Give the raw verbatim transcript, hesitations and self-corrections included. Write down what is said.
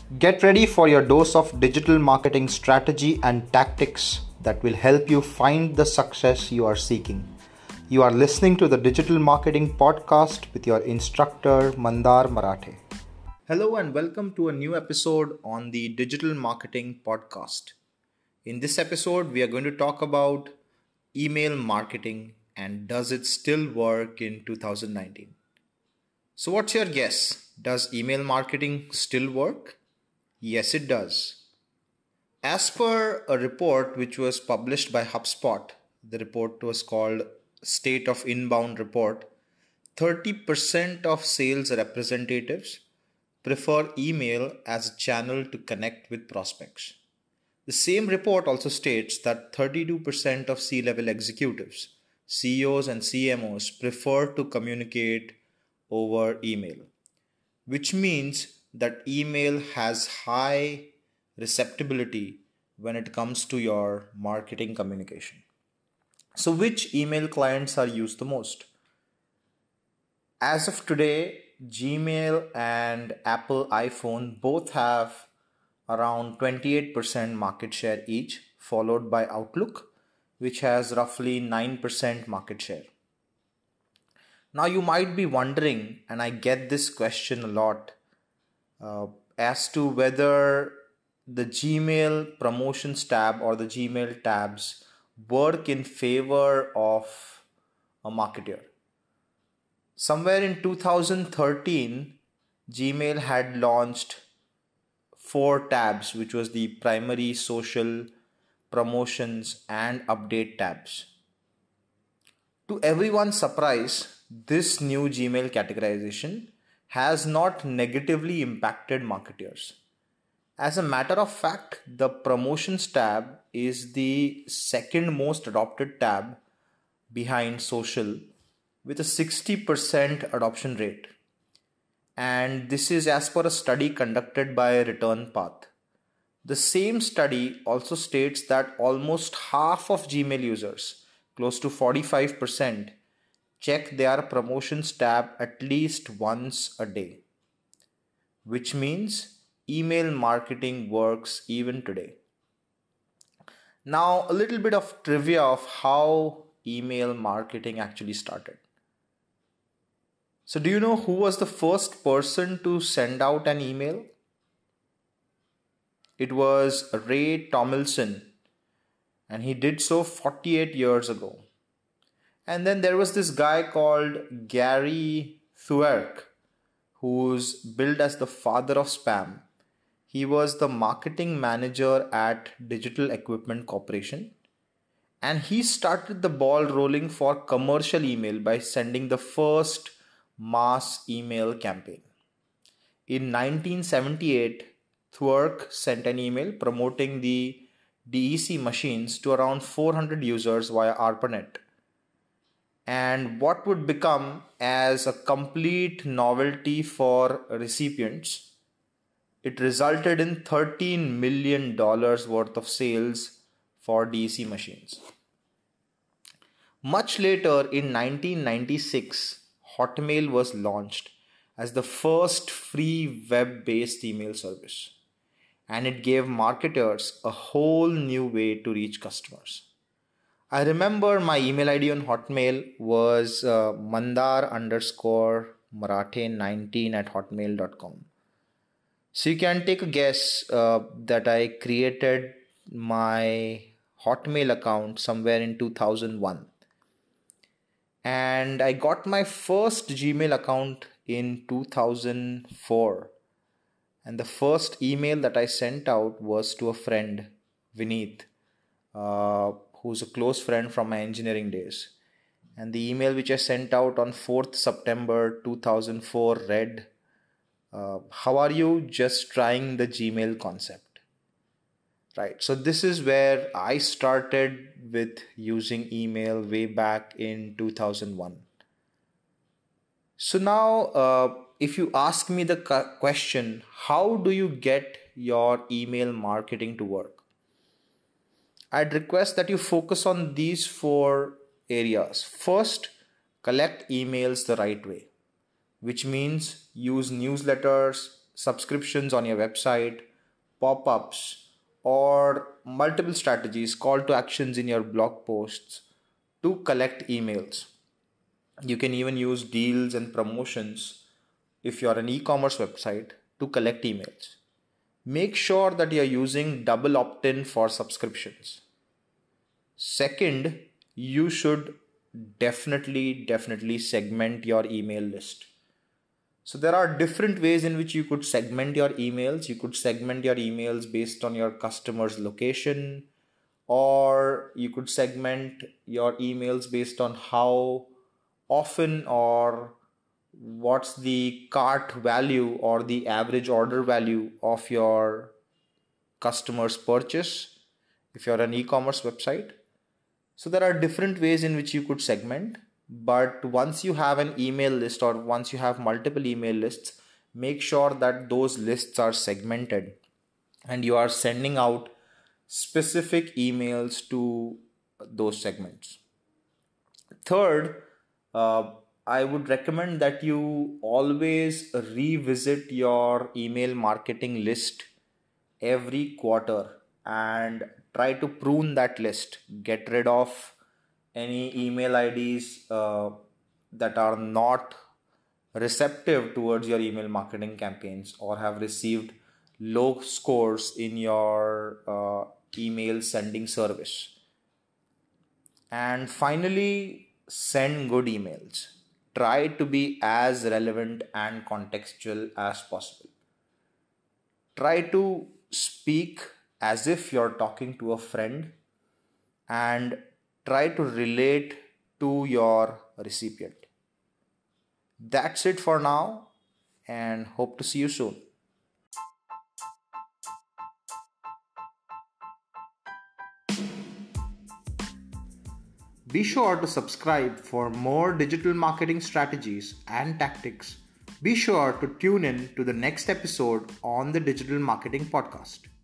Get ready for your dose of digital marketing strategy and tactics that will help you find the success you are seeking. You are listening to the Digital Marketing Podcast with your instructor Mandar Marathe. Hello and welcome to a new episode on the Digital Marketing Podcast. In this episode, we are going to talk about email marketing and does it still work in two thousand nineteen? So what's your guess? Does email marketing still work? Yes, it does. As per a report which was published by HubSpot, the report was called State of Inbound Report, thirty percent of sales representatives prefer email as a channel to connect with prospects. The same report also states that thirty-two percent of C-level executives, C E Os and C M Os prefer to communicate over email, which means that email has high receptibility when it comes to your marketing communication. So which email clients are used the most? As of today, Gmail and Apple iPhone both have around twenty-eight percent market share each, followed by Outlook, which has roughly nine percent market share. Now you might be wondering, and I get this question a lot, uh, as to whether the Gmail promotions tab or the Gmail tabs work in favor of a marketer. Somewhere in two thousand thirteen, Gmail had launched four tabs, which was the primary, social, promotions, and update tabs. To everyone's surprise, this new Gmail categorization has not negatively impacted marketers. As a matter of fact, the promotions tab is the second most adopted tab behind social with a sixty percent adoption rate. And this is as per a study conducted by ReturnPath. The same study also states that almost half of Gmail users, close to forty-five percent, check their promotions tab at least once a day, which means email marketing works even today. Now, a little bit of trivia of how email marketing actually started. So, do you know who was the first person to send out an email? It was Ray Tomlinson, and he did so forty-eight years ago. And then there was this guy called Gary Thuerk, who's billed as the father of spam. He was the marketing manager at Digital Equipment Corporation. And he started the ball rolling for commercial email by sending the first mass email campaign. In nineteen seventy-eight, Thuerk sent an email promoting the D E C machines to around four hundred users via ARPANET. And what would become as a complete novelty for recipients, it resulted in thirteen million dollars worth of sales for D E C machines. Much later in nineteen ninety-six, Hotmail was launched as the first free web-based email service. And it gave marketers a whole new way to reach customers. I remember my email I D on Hotmail was uh, mandar underscore marathe nineteen at hotmail dot com. So you can take a guess uh, that I created my Hotmail account somewhere in two thousand one. And I got my first Gmail account in two thousand four. And the first email that I sent out was to a friend, Vineet, uh, who's a close friend from my engineering days. And the email which I sent out on fourth September two thousand four read, uh, how are you? Just trying the Gmail concept. Right. So this is where I started with using email way back in two thousand one. So now, uh, if you ask me the question, how do you get your email marketing to work? I'd request that you focus on these four areas. First, collect emails the right way, which means use newsletters, subscriptions on your website, pop-ups, or multiple strategies, call to actions in your blog posts to collect emails. You can even use deals and promotions if you're an e-commerce website to collect emails. Make sure that you're using double opt-in for subscriptions. Second, you should definitely, definitely segment your email list. So there are different ways in which you could segment your emails. You could segment your emails based on your customer's location, or you could segment your emails based on how often or what's the cart value or the average order value of your customer's purchase if you're an e-commerce website. So there are different ways in which you could segment, but once you have an email list or once you have multiple email lists, make sure that those lists are segmented and you are sending out specific emails to those segments. Third, uh, I would recommend that you always revisit your email marketing list every quarter and try to prune that list. Get rid of any email I Ds uh, that are not receptive towards your email marketing campaigns or have received low scores in your uh, email sending service. And finally, send good emails. Try to be as relevant and contextual as possible. Try to speak as if you're talking to a friend and try to relate to your recipient. That's it for now, and hope to see you soon. Be sure to subscribe for more digital marketing strategies and tactics. Be sure to tune in to the next episode on the Digital Marketing Podcast.